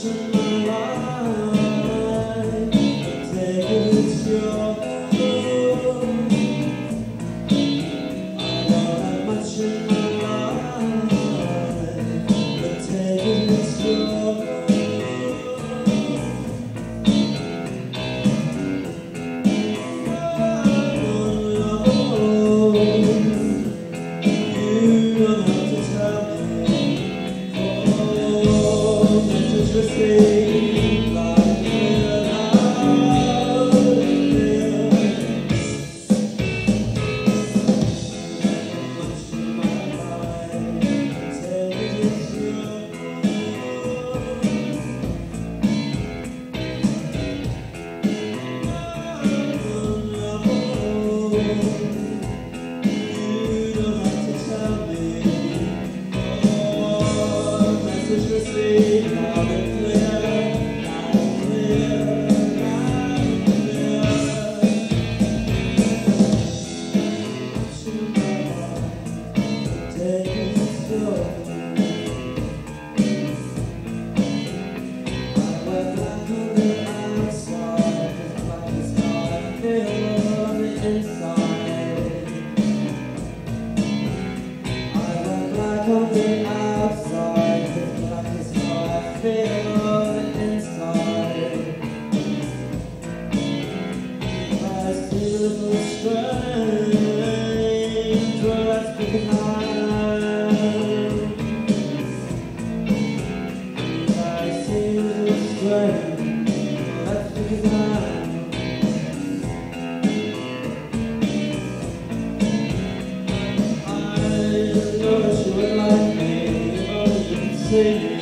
much in my life, take it, it's your fault. I don't have much in my life, but take it, it's your fault. On the outside, it's like it's how I feel on the inside. I see a little strange, well that's behind. I see a little strange, well that's behind. I know that you would like me, oh you can see me.